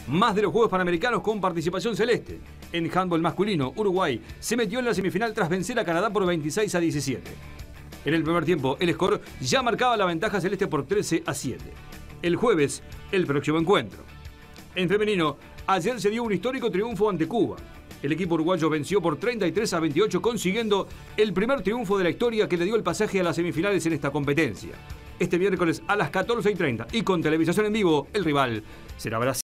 Más de los Juegos Panamericanos con participación celeste. En handball masculino, Uruguay se metió en la semifinal tras vencer a Canadá por 26-17. En el primer tiempo, el score ya marcaba la ventaja celeste por 13-7. El jueves, el próximo encuentro. En femenino, ayer se dio un histórico triunfo ante Cuba. El equipo uruguayo venció por 33-28, consiguiendo el primer triunfo de la historia que le dio el pasaje a las semifinales en esta competencia. Este miércoles a las 14:30 y con televisación en vivo, el rival será Brasil.